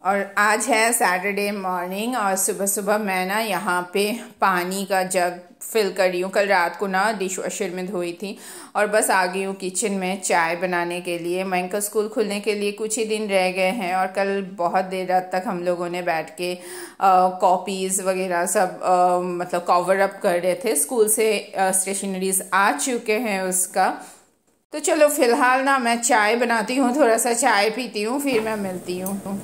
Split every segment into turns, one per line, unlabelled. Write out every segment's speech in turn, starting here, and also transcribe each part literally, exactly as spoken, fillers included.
और आज है सैटरडे मॉर्निंग और सुबह सुबह मैं ना यहाँ पे पानी का जग फिल कर रही हूँ। कल रात को ना डिश वॉशर में धोई थी और बस आ गई हूँ किचन में चाय बनाने के लिए। मयंक का स्कूल खुलने के लिए कुछ ही दिन रह गए हैं और कल बहुत देर रात तक हम लोगों ने बैठ के कॉपीज़ वगैरह सब आ, मतलब कवर अप कर रहे थे। स्कूल से स्टेशनरीज आ चुके हैं उसका। तो चलो फिलहाल ना मैं चाय बनाती हूँ, थोड़ा सा चाय पीती हूँ, फिर मैं मिलती हूँ।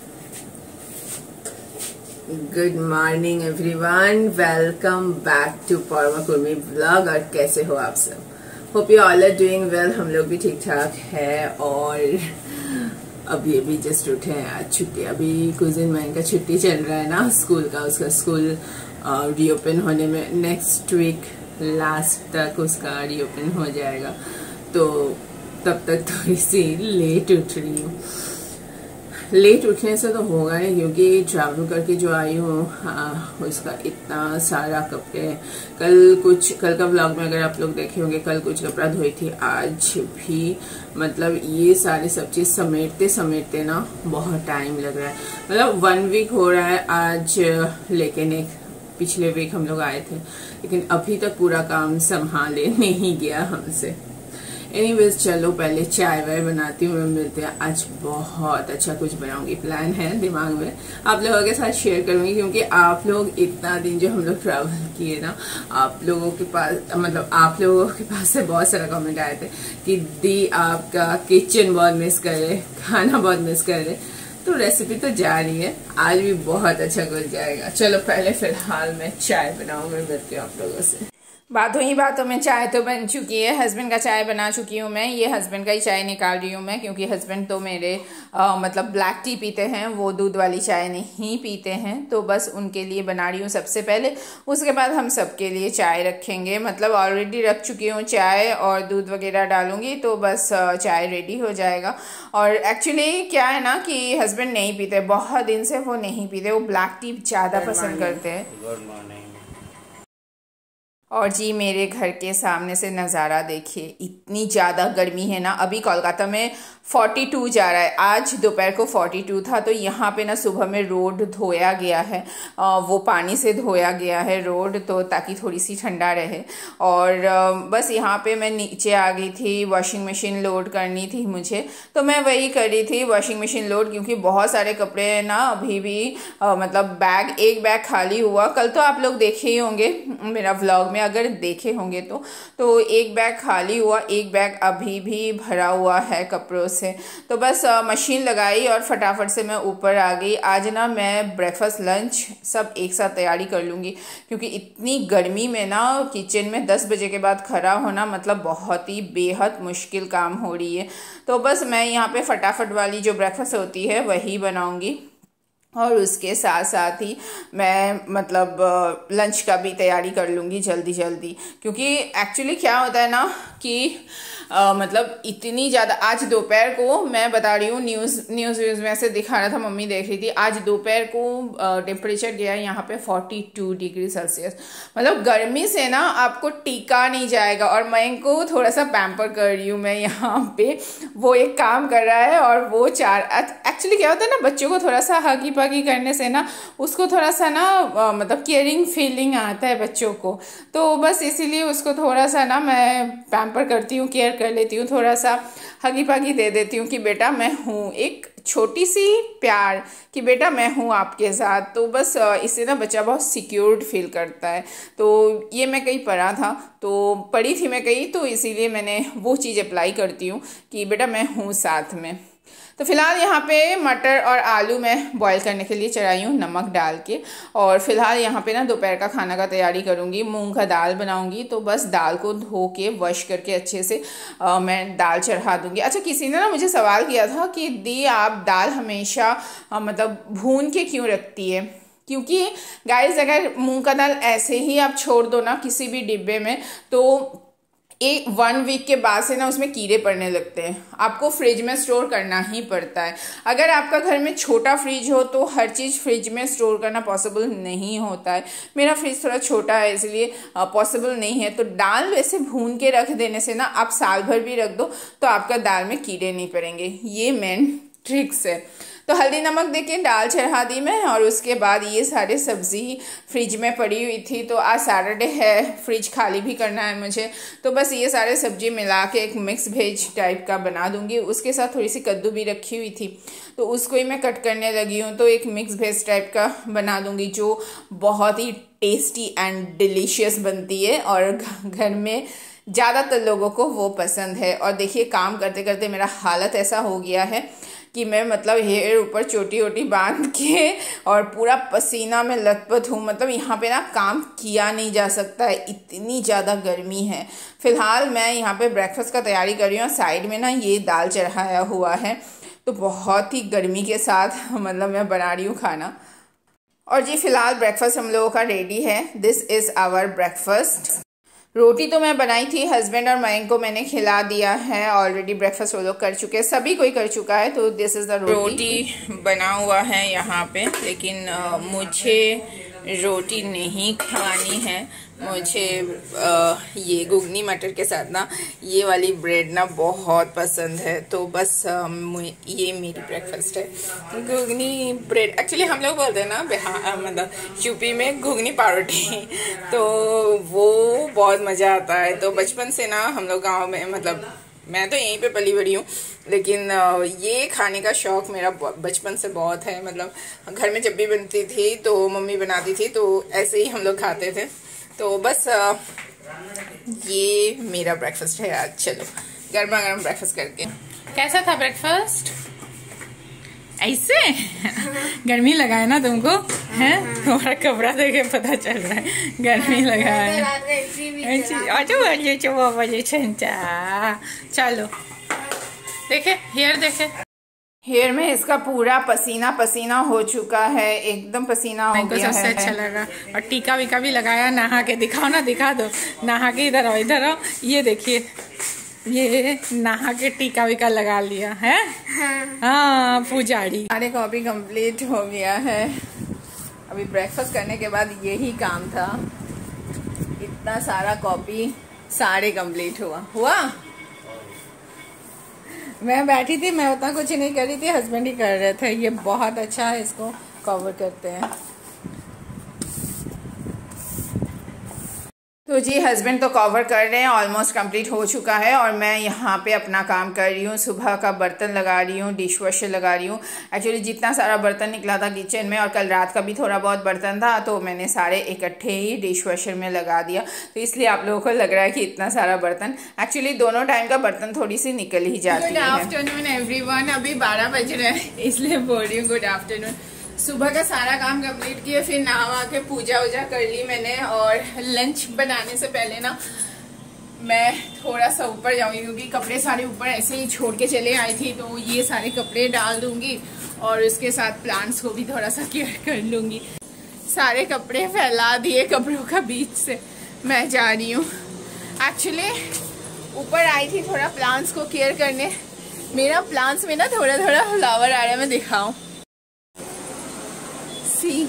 Good morning everyone, welcome back to Parma Kurmi vlog. और कैसे हो आप सब? Hope you all are doing well. हम लोग भी ठीक ठाक है और अभी अभी जस्ट उठे हैं। आज छुट्टी, अभी कुछ दिन महीने का छुट्टी चल रहा है ना स्कूल का। उसका स्कूल रीओपन होने में नेक्स्ट वीक लास्ट तक उसका रीओपन हो जाएगा, तो तब तक थोड़ी सी लेट उठ रही हूँ। लेट उठने से तो होगा नहीं क्योंकि ट्रैवल करके जो आई हूँ उसका इतना सारा कपड़े। कल कुछ कल का व्लॉग में अगर आप लोग देखे होंगे, कल कुछ कपड़ा धोई थी। आज भी मतलब ये सारी सब चीज समेटते समेटते ना बहुत टाइम लग रहा है। मतलब वन वीक हो रहा है आज, लेकिन एक पिछले वीक हम लोग आए थे, लेकिन अभी तक पूरा काम संभाले नहीं गया हमसे। एनीवेज चलो पहले चाय वाय बनाती हूँ, मिलते हैं। आज बहुत अच्छा कुछ बनाऊंगी, प्लान है दिमाग में, आप लोगों के साथ शेयर करूंगी क्योंकि आप लोग इतना दिन जो हम लोग ट्रैवल किए ना, आप लोगों के पास मतलब आप लोगों के पास से बहुत सारा कमेंट आए थे कि दी आपका किचन बहुत मिस कर रहे, खाना बहुत मिस कर रहे। तो रेसिपी तो जा रही है, आज भी बहुत अच्छा कुछ जाएगा। चलो पहले फिलहाल मैं चाय बनाऊं, मैं मिलती हूँ आप लोगों से।
बातों ही बातों में चाय तो बन चुकी है। हस्बैंड का चाय बना चुकी हूँ मैं। ये हस्बैंड का ही चाय निकाल रही हूँ मैं क्योंकि हस्बैंड तो मेरे आ, मतलब ब्लैक टी पीते हैं, वो दूध वाली चाय नहीं पीते हैं। तो बस उनके लिए बना रही हूँ सबसे पहले, उसके बाद हम सबके लिए चाय रखेंगे। मतलब ऑलरेडी रख चुकी हूँ चाय और दूध वगैरह डालूंगी तो बस चाय रेडी हो जाएगा। और एक्चुअली क्या है ना कि हस्बैंड नहीं पीते, बहुत दिन से वो नहीं पीते, वो ब्लैक टी ज़्यादा पसंद करते हैं।
Good morning.
और जी मेरे घर के सामने से नज़ारा देखिए, इतनी ज़्यादा गर्मी है ना। अभी कोलकाता में बयालीस जा रहा है, आज दोपहर को बयालीस था। तो यहाँ पे ना सुबह में रोड धोया गया है, आ, वो पानी से धोया गया है रोड, तो ताकि थोड़ी सी ठंडा रहे। और आ, बस यहाँ पे मैं नीचे आ गई थी, वॉशिंग मशीन लोड करनी थी मुझे, तो मैं वही कर रही थी वॉशिंग मशीन लोड, क्योंकि बहुत सारे कपड़े ना अभी भी आ, मतलब बैग एक बैग खाली हुआ। कल तो आप लोग देखे ही होंगे मेरा व्लॉग में, अगर देखे होंगे तो तो एक बैग खाली हुआ, एक बैग अभी भी भरा हुआ है कपड़ों से। तो बस आ, मशीन लगाई और फटाफट से मैं ऊपर आ गई। आज ना मैं ब्रेकफास्ट लंच सब एक साथ तैयारी कर लूँगी क्योंकि इतनी गर्मी में ना किचन में दस बजे के बाद खड़ा होना मतलब बहुत ही बेहद मुश्किल काम हो रही है। तो बस मैं यहाँ पे फटाफट वाली जो ब्रेकफास्ट होती है वही बनाऊँगी और उसके साथ साथ ही मैं मतलब लंच का भी तैयारी कर लूँगी जल्दी जल्दी। क्योंकि एक्चुअली क्या होता है ना कि आ, मतलब इतनी ज़्यादा, आज दोपहर को मैं बता रही हूँ, न्यूज़ न्यूज़ व्यूज़ में ऐसे दिखा रहा था, मम्मी देख रही थी, आज दोपहर को टेम्परेचर गया है यहाँ पे बयालीस डिग्री सेल्सियस। मतलब गर्मी से ना आपको टीका नहीं जाएगा। और मैं को थोड़ा सा पैम्पर कर रही हूँ मैं यहाँ पे, वो एक काम कर रहा है और वो चार एक्चुअली क्या होता है ना, बच्चों को थोड़ा सा हगी पगी करने से ना उसको थोड़ा सा ना आ, मतलब केयरिंग फीलिंग आता है बच्चों को। तो बस इसीलिए उसको थोड़ा सा ना मैं पैम्पर करती हूँ, केयर कर लेती हूँ, थोड़ा सा हगी पगी दे देती हूँ कि बेटा मैं हूँ, एक छोटी सी प्यार कि बेटा मैं हूँ आपके साथ। तो बस इससे ना बच्चा बहुत सिक्योर्ड फील करता है। तो ये मैं कहीं पढ़ा था, तो पढ़ी थी मैं कहीं, तो इसीलिए मैंने वो चीज़ अप्लाई करती हूँ कि बेटा मैं हूँ साथ में। तो फिलहाल यहाँ पे मटर और आलू मैं बॉईल करने के लिए चढ़ाई हूँ नमक डाल के। और फिलहाल यहाँ पे ना दोपहर का खाना का तैयारी करूँगी, मूंग का दाल बनाऊँगी। तो बस दाल को धो के वॉश करके अच्छे से आ, मैं दाल चढ़ा दूँगी। अच्छा, किसी ने ना मुझे सवाल किया था कि दी आप दाल हमेशा आ, मतलब भून के क्यों रखती है? क्योंकि गाइस अगर मूंग का दाल ऐसे ही आप छोड़ दो ना किसी भी डिब्बे में, तो एक वन वीक के बाद से ना उसमें कीड़े पड़ने लगते हैं। आपको फ्रिज में स्टोर करना ही पड़ता है। अगर आपका घर में छोटा फ्रिज हो तो हर चीज़ फ्रिज में स्टोर करना पॉसिबल नहीं होता है। मेरा फ्रिज थोड़ा छोटा है इसलिए पॉसिबल नहीं है। तो दाल वैसे भून के रख देने से ना आप साल भर भी रख दो तो आपका दाल में कीड़े नहीं पड़ेंगे। ये मेन ट्रिक्स है। तो हल्दी नमक देके दाल चढ़ा दी मैं, और उसके बाद ये सारे सब्ज़ी फ्रिज में पड़ी हुई थी। तो आज सैटरडे है, फ्रिज खाली भी करना है मुझे, तो बस ये सारे सब्जी मिला के एक मिक्स वेज टाइप का बना दूंगी। उसके साथ थोड़ी सी कद्दू भी रखी हुई थी, तो उसको ही मैं कट करने लगी हूँ। तो एक मिक्स वेज टाइप का बना दूंगी जो बहुत ही टेस्टी एंड डिलीशियस बनती है, और घर में ज़्यादातर लोगों को वो पसंद है। और देखिए काम करते करते मेरा हालत ऐसा हो गया है कि मैं मतलब हेयर ऊपर चोटी वोटी बांध के और पूरा पसीना में लथपथ हूँ। मतलब यहाँ पे ना काम किया नहीं जा सकता है, इतनी ज़्यादा गर्मी है। फिलहाल मैं यहाँ पे ब्रेकफास्ट का तैयारी कर रही हूँ, साइड में ना ये दाल चढ़ाया हुआ है, तो बहुत ही गर्मी के साथ मतलब मैं बना रही हूँ खाना। और जी फिलहाल ब्रेकफास्ट हम लोगों का रेडी है। This is our breakfast. रोटी तो मैं बनाई थी, हस्बैंड और मयंक को मैंने खिला दिया है ऑलरेडी। ब्रेकफास्ट वो लोग कर चुके हैं, सभी कोई कर चुका है। तो दिस इज़ द रोटी। रोटी बना हुआ है यहाँ पे, लेकिन आ, मुझे रोटी नहीं खानी है। मुझे आ, ये घुगनी मटर के साथ ना ये वाली ब्रेड ना बहुत पसंद है, तो बस आ, ये मेरी ब्रेकफास्ट है, घुगनी ब्रेड। एक्चुअली हम लोग बोलते हैं ना बिहार मतलब यूपी में घुगनी पारोठी, तो वो बहुत मज़ा आता है। तो बचपन से ना हम लोग गाँव में, मतलब मैं तो यहीं पे पली बड़ी हूँ, लेकिन ये खाने का शौक़ मेरा बचपन से बहुत है। मतलब घर में जब भी बनती थी तो मम्मी बनाती थी, तो ऐसे ही हम लोग खाते थे। तो बस ये मेरा ब्रेकफास्ट है आज। चलो गर्मा गर्म ब्रेकफास्ट करके। कैसा था ब्रेकफास्ट? ऐसे गर्मी लगा है ना तुमको? है तुम्हारा कपड़ा देखे पता चल रहा है गर्मी लगा है। चलो देखे हेयर, देखे हेयर में इसका पूरा पसीना पसीना हो चुका है, एकदम पसीना हो गया है। सबसे अच्छा लगा। और टीका वीका भी लगाया, नहा के दिखाओ ना, दिखा दो नहा के। इधर आओ इधर आओ, ये देखिए ये नहा के टीका वीका लगा लिया है। हाँ पुजारी। सारे कॉपी कंप्लीट हो गया है। अभी ब्रेकफास्ट करने के बाद यही काम था, इतना सारा कॉपी सारे कंप्लीट हुआ हुआ मैं बैठी थी, मैं उतना कुछ नहीं कर रही थी, हस्बैंड ही कर रहे थे। ये बहुत अच्छा है, इसको कवर करते हैं। तो जी हस्बैंड तो कवर कर रहे हैं, ऑलमोस्ट कंप्लीट हो चुका है। और मैं यहाँ पे अपना काम कर रही हूँ, सुबह का बर्तन लगा रही हूँ, डिश वॉशर लगा रही हूँ। एक्चुअली जितना सारा बर्तन निकला था किचन में, और कल रात का भी थोड़ा बहुत बर्तन था, तो मैंने सारे इकट्ठे ही डिश वॉशर में लगा दिया। तो इसलिए आप लोगों को लग रहा है कि इतना सारा बर्तन, एक्चुअली दोनों टाइम का बर्तन थोड़ी सी निकल ही जाती है। गुड आफ्टरनून एवरीवन, अभी बारह बज रहे हैं इसलिए बोल रही हूँ गुड आफ्टरनून। सुबह का सारा काम कंप्लीट किया, फिर नहा के पूजा वूजा कर ली मैंने। और लंच बनाने से पहले ना मैं थोड़ा सा ऊपर जाऊंगी, क्योंकि कपड़े सारे ऊपर ऐसे ही छोड़ के चले आई थी, तो ये सारे कपड़े डाल दूंगी और उसके साथ प्लांट्स को भी थोड़ा सा केयर कर लूंगी। सारे कपड़े फैला दिए कपड़ों का बीच से मैं जा रही हूँ। एक्चुअली ऊपर आई थी थोड़ा प्लांट्स को केयर करने। मेरा प्लांट्स में ना थोड़ा थोड़ा फ्लावर आ रहा है, मैं दिखाऊं। सी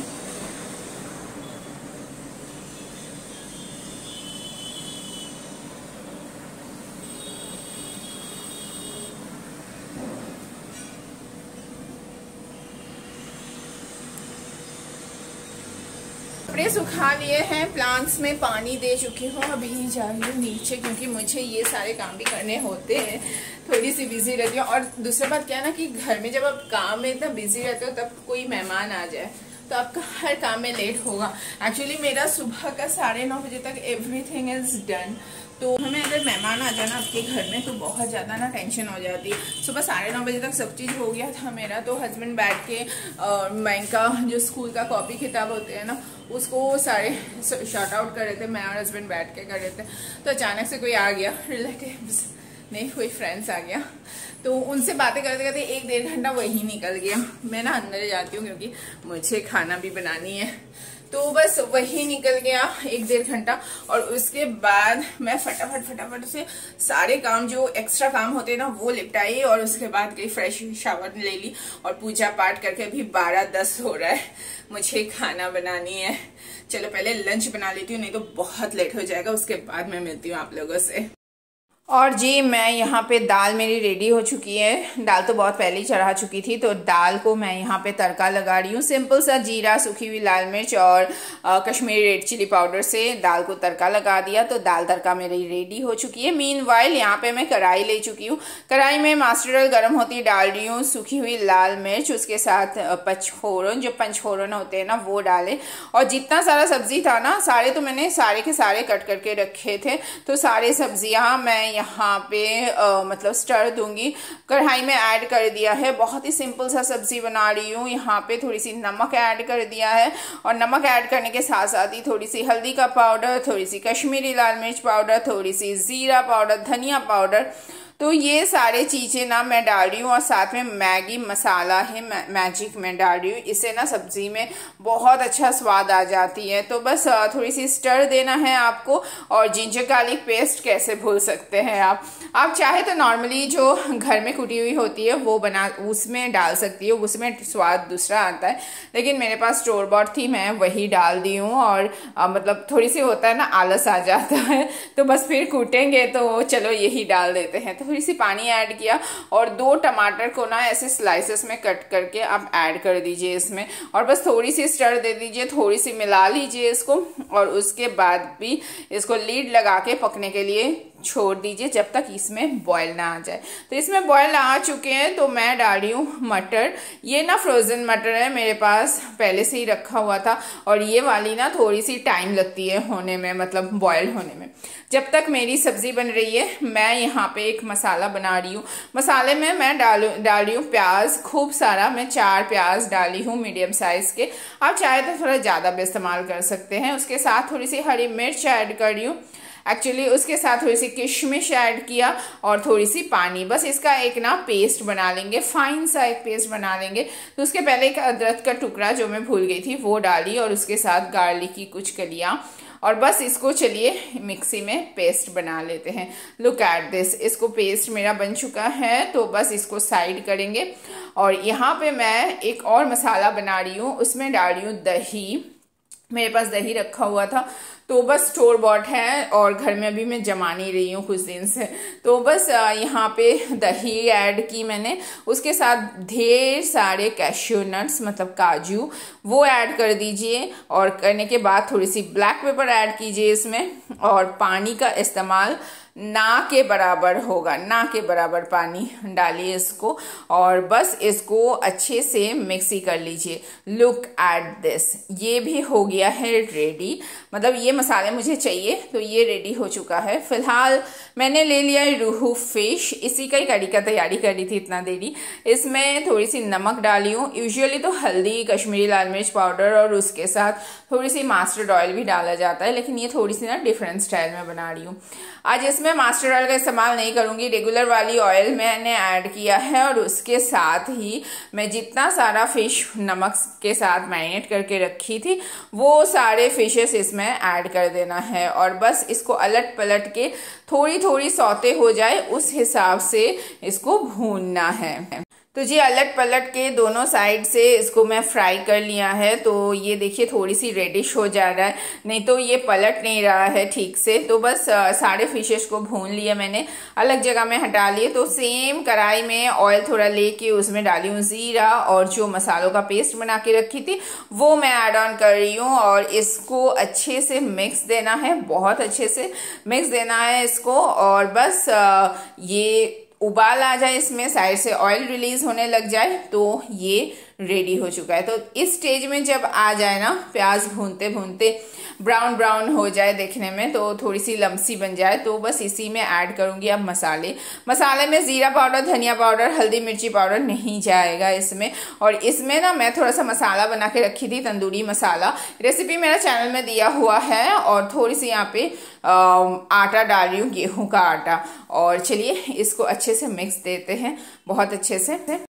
कपड़े सुखा लिए हैं, प्लांट्स में पानी दे चुकी हूँ। अभी जा रही हूँ नीचे, क्योंकि मुझे ये सारे काम भी करने होते हैं, थोड़ी सी बिजी रहती हूँ। और दूसरी बात क्या है ना कि घर में जब आप काम में इतना बिजी रहते हो, तब कोई मेहमान आ जाए तो आपका हर काम में लेट होगा। एक्चुअली मेरा सुबह का साढ़े नौ बजे तक एवरीथिंग इज डन। तो हमें अगर मेहमान आ जाना आपके घर में तो बहुत ज़्यादा ना टेंशन हो जाती है। सुबह साढ़े नौ बजे तक सब चीज़ हो गया था मेरा। तो हस्बैंड बैठ के बैंक का जो स्कूल का कॉपी किताब होते हैं ना, उसको सारे शॉर्ट आउट कर रहे थे, मैं और हस्बैंड बैठ के कर रहे थे। तो अचानक से कोई आ गया, रिलेटिव्स नहीं कोई फ्रेंड्स आ गया, तो उनसे बातें करते करते एक डेढ़ घंटा वही निकल गया। मैं ना अंदर जाती हूँ क्योंकि मुझे खाना भी बनानी है, तो बस वही निकल गया एक डेढ़ घंटा। और उसके बाद मैं फटाफट फटाफट से सारे काम जो एक्स्ट्रा काम होते हैं ना वो निपटाई, और उसके बाद गई फ्रेश शावर ले ली और पूजा पाठ करके अभी बारह दस हो रहा है, मुझे खाना बनानी है। चलो पहले लंच बना लेती हूँ, नहीं तो बहुत लेट हो जाएगा। उसके बाद मैं मिलती हूँ आप लोगों से। और जी मैं यहाँ पे दाल मेरी रेडी हो चुकी है। दाल तो बहुत पहले ही चढ़ा चुकी थी, तो दाल को मैं यहाँ पे तड़का लगा रही हूँ। सिंपल सा जीरा, सूखी हुई लाल मिर्च और आ, कश्मीरी रेड चिली पाउडर से दाल को तड़का लगा दिया, तो दाल तड़का मेरी रेडी हो चुकी है। मीनवाइल यहाँ पे मैं कढ़ाई ले चुकी हूँ। कढ़ाई में मस्टर्ड ऑयल गर्म होती डाल रही हूँ, सूखी हुई लाल मिर्च, उसके साथ पचफोरन, जो पंचफोरन होते हैं ना वो डाले। और जितना सारा सब्जी था ना, सारे तो मैंने सारे के सारे कट करके रखे थे, तो सारे सब्जियाँ मैं यहाँ पे आ, मतलब स्टर दूंगी। कढ़ाई में ऐड कर दिया है, बहुत ही सिंपल सा सब्जी बना रही हूँ। यहाँ पे थोड़ी सी नमक ऐड कर दिया है, और नमक ऐड करने के साथ साथ ही थोड़ी सी हल्दी का पाउडर, थोड़ी सी कश्मीरी लाल मिर्च पाउडर, थोड़ी सी जीरा पाउडर, धनिया पाउडर, तो ये सारे चीज़ें ना मैं डाल रही हूँ। और साथ में मैगी मसाला है, मै, मैजिक मैं डाल रही हूँ। इससे ना सब्जी में बहुत अच्छा स्वाद आ जाती है। तो बस थोड़ी सी स्टर देना है आपको। और जिंजर गार्लिक पेस्ट कैसे भूल सकते हैं आप आप चाहे तो नॉर्मली जो घर में कुटी हुई होती है वो बना उसमें डाल सकती है, उसमें स्वाद दूसरा आता है। लेकिन मेरे पास स्टोर बॉट थी, मैं वही डाल दी हूँ। और आ, मतलब थोड़ी सी होता है ना, आलस आ जाता है, तो बस फिर कूटेंगे तो चलो यही डाल देते हैं। तो थोड़ी सी पानी ऐड किया, और दो टमाटर को ना ऐसे स्लाइसेस में कट करके आप ऐड कर दीजिए इसमें, और बस थोड़ी सी स्टर दे दीजिए, थोड़ी सी मिला लीजिए इसको। और उसके बाद भी इसको लीड लगा के पकने के लिए छोड़ दीजिए जब तक इसमें बॉयल ना आ जाए। तो इसमें बॉयल आ चुके हैं, तो मैं डाल रही हूँ मटर। ये ना फ्रोजन मटर है, मेरे पास पहले से ही रखा हुआ था। और ये वाली ना थोड़ी सी टाइम लगती है होने में, मतलब बॉयल होने में। जब तक मेरी सब्जी बन रही है, मैं यहाँ पे एक मसाला बना रही हूँ। मसाले में मैं डाल डाल रही हूँ प्याज, खूब सारा। मैं चार प्याज डाली हूँ मीडियम साइज के, आप चाहे तो थोड़ा ज़्यादा भी इस्तेमाल कर सकते हैं। उसके साथ थोड़ी सी हरी मिर्च ऐड कर रही हूँ। एक्चुअली उसके साथ थोड़ी सी किशमिश ऐड किया, और थोड़ी सी पानी। बस इसका एक ना पेस्ट बना लेंगे, फाइन सा एक पेस्ट बना लेंगे। तो उसके पहले एक अदरक का टुकड़ा जो मैं भूल गई थी वो डाली, और उसके साथ गार्लिक की कुछ कलियाँ। और बस इसको चलिए मिक्सी में पेस्ट बना लेते हैं। लुक एट दिस, इसको पेस्ट मेरा बन चुका है। तो बस इसको साइड करेंगे। और यहाँ पे मैं एक और मसाला बना रही हूँ, उसमें डाल रही हूँ दही। मेरे पास दही रखा हुआ था, तो बस स्टोर बॉट है, और घर में अभी मैं जमा नहीं रही हूँ कुछ दिन से। तो बस यहाँ पे दही ऐड की मैंने, उसके साथ ढेर सारे कैश्यू नट्स, मतलब काजू, वो ऐड कर दीजिए। और करने के बाद थोड़ी सी ब्लैक पेपर ऐड कीजिए इसमें। और पानी का इस्तेमाल ना के बराबर होगा, ना के बराबर पानी डालिए इसको, और बस इसको अच्छे से मिक्सी कर लीजिए। लुक एट दिस, ये भी हो गया है रेडी। मतलब ये मसाले मुझे चाहिए, तो ये रेडी हो चुका है। फिलहाल मैंने ले लिया है रोहू फिश, इसी का ही कड़ी का तैयारी कर रही थी इतना देरी। इसमें थोड़ी सी नमक डाली हूँ, यूजुअली तो हल्दी, कश्मीरी लाल मिर्च पाउडर, और उसके साथ थोड़ी सी मस्टर्ड ऑयल भी डाला जाता है। लेकिन ये थोड़ी सी ना डिफरेंट स्टाइल में बना रही हूँ। आज इसमें मस्टर्ड ऑयल का इस्तेमाल नहीं करूंगी, रेगुलर वाली ऑयल मैंने ऐड किया है। और उसके साथ ही मैं जितना सारा फिश नमक के साथ मैरिनेट करके रखी थी, वो सारे फिशेस इसमें ऐड कर देना है। और बस इसको अलट पलट के थोड़ी थोड़ी सौते हो जाए उस हिसाब से इसको भूनना है। तो जी अलट पलट के दोनों साइड से इसको मैं फ्राई कर लिया है। तो ये देखिए थोड़ी सी रेडिश हो जा रहा है, नहीं तो ये पलट नहीं रहा है ठीक से। तो बस आ, सारे फिशेस को भून लिया मैंने, अलग जगह में हटा लिए। तो सेम कढ़ाई में ऑयल थोड़ा लेके उसमें डाली हूँ जीरा, और जो मसालों का पेस्ट बना के रखी थी वो मैं ऐड ऑन कर रही हूँ। और इसको अच्छे से मिक्स देना है, बहुत अच्छे से मिक्स देना है इसको। और बस आ, ये उबाल आ जाए, इसमें साइड से ऑयल रिलीज होने लग जाए, तो ये रेडी हो चुका है। तो इस स्टेज में जब आ जाए ना, प्याज भूनते भूनते ब्राउन ब्राउन हो जाए देखने में, तो थोड़ी सी लम्सी बन जाए, तो बस इसी में ऐड करूंगी अब मसाले। मसाले में जीरा पाउडर, धनिया पाउडर, हल्दी मिर्ची पाउडर नहीं जाएगा इसमें। और इसमें ना मैं थोड़ा सा मसाला बना के रखी थी, तंदूरी मसाला, रेसिपी मेरा चैनल में दिया हुआ है। और थोड़ी सी यहाँ पे आ, आटा डाल रही हूँ, गेहूं का आटा। और चलिए इसको अच्छे से मिक्स देते हैं, बहुत अच्छे से।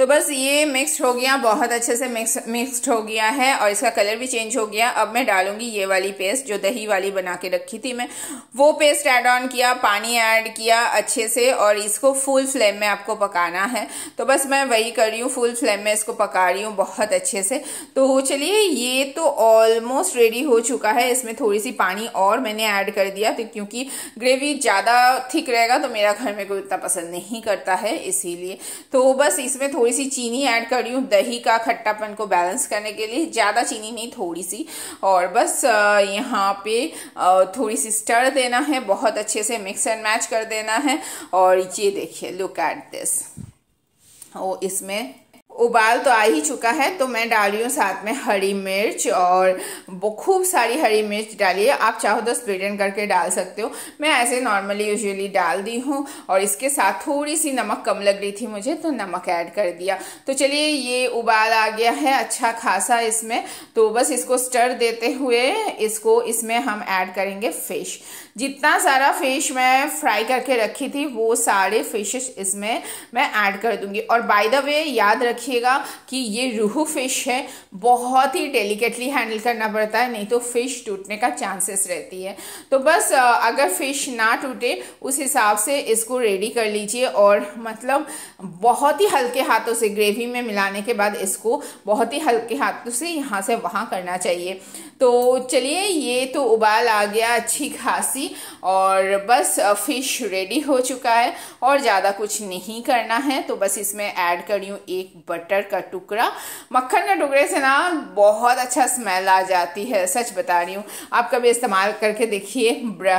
तो बस ये मिक्स्ड हो गया, बहुत अच्छे से मिक्स मिक्स्ड हो गया है और इसका कलर भी चेंज हो गया। अब मैं डालूंगी ये वाली पेस्ट जो दही वाली बना के रखी थी मैं, वो पेस्ट ऐड ऑन किया, पानी ऐड किया अच्छे से और इसको फुल फ्लेम में आपको पकाना है। तो बस मैं वही कर रही हूँ, फुल फ्लेम में इसको पका रही हूँ बहुत अच्छे से। तो चलिए ये तो ऑलमोस्ट रेडी हो चुका है। इसमें थोड़ी सी पानी और मैंने ऐड कर दिया तो क्योंकि ग्रेवी ज़्यादा थिक रहेगा तो मेरा घर में कोई उतना पसंद नहीं करता है, इसीलिए। तो बस इसमें थोड़ी सी चीनी ऐड कर रही हूँ दही का खट्टापन को बैलेंस करने के लिए, ज़्यादा चीनी नहीं थोड़ी सी। और बस यहाँ पे थोड़ी सी स्टर देना है, बहुत अच्छे से मिक्स एंड मैच कर देना है। और ये देखिए, लुक एट दिस। ओ इसमें उबाल तो आ ही चुका है तो मैं डाल रही हूँ साथ में हरी मिर्च और खूब सारी हरी मिर्च डालिए। आप चाहो तो स्प्लिट एंड करके डाल सकते हो, मैं ऐसे नॉर्मली यूजुअली डाल दी हूँ। और इसके साथ थोड़ी सी नमक कम लग रही थी मुझे तो नमक ऐड कर दिया। तो चलिए ये उबाल आ गया है अच्छा खासा इसमें। तो बस इसको स्टर देते हुए इसको इसमें हम ऐड करेंगे फिश। जितना सारा फिश मैं फ्राई करके रखी थी वो सारे फिशेस इसमें मैं ऐड कर दूंगी। और बाय द वे याद रखिएगा कि ये रोहू फिश है, बहुत ही डेलिकेटली हैंडल करना पड़ता है, नहीं तो फिश टूटने का चांसेस रहती है। तो बस अगर फिश ना टूटे उस हिसाब से इसको रेडी कर लीजिए। और मतलब बहुत ही हल्के हाथों से ग्रेवी में मिलाने के बाद इसको बहुत ही हल्के हाथों से यहाँ से वहाँ करना चाहिए। तो चलिए ये तो उबाल आ गया अच्छी खासी और बस फिश रेडी हो चुका है और ज़्यादा कुछ नहीं करना है। तो बस इसमें ऐड कर रही हूँ एक बटर का टुकड़ा। मक्खन के टुकड़े से ना बहुत अच्छा स्मेल आ जाती है, सच बता रही हूँ। आप कभी इस्तेमाल करके देखिए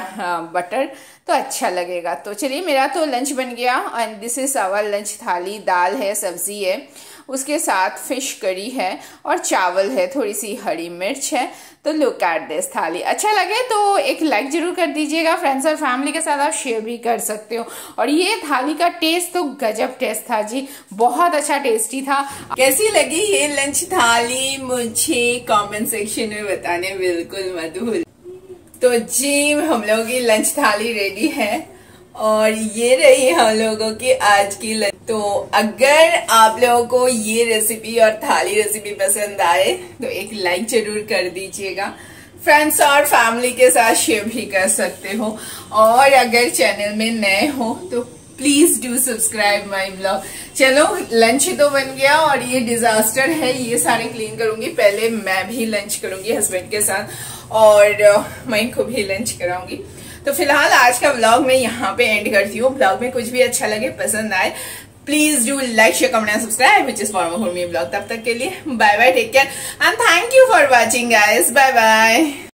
बटर तो अच्छा लगेगा। तो चलिए मेरा तो लंच बन गया and this is our lunch thali. दाल है, सब्जी है, उसके साथ फिश करी है और चावल है, थोड़ी सी हरी मिर्च है। तो लुक एट दिस थाली। अच्छा लगे तो एक लाइक जरूर कर दीजिएगा, फ्रेंड्स और फैमिली के साथ आप शेयर भी कर सकते हो। और ये थाली का टेस्ट तो गजब टेस्ट था जी, बहुत अच्छा टेस्टी था।
कैसी लगी ये लंच थाली मुझे कमेंट सेक्शन में बताने बिल्कुल मत भूल। तो जी हम लोगों की लंच थाली रेडी है और ये रही हम लोगों की आज की लंच। तो अगर आप लोगों को ये रेसिपी और थाली रेसिपी पसंद आए तो एक लाइक जरूर कर दीजिएगा, फ्रेंड्स और फैमिली के साथ शेयर भी कर सकते हो। और अगर चैनल में नए हो तो please do subscribe my blog. चलो लंच तो बन गया और ये डिजास्टर है, ये सारे क्लीन करूंगी। पहले मैं भी लंच करूंगी हस्बैंड के साथ और मैं को भी लंच कराऊंगी। तो फिलहाल आज का व्लॉग मैं यहाँ पे एंड करती हूँ। व्लॉग में कुछ भी अच्छा लगे, पसंद आए, please do like share comment and subscribe which is Parma Kurmi blog. तब तक के लिए bye bye, take care and thank you for watching guys, bye bye.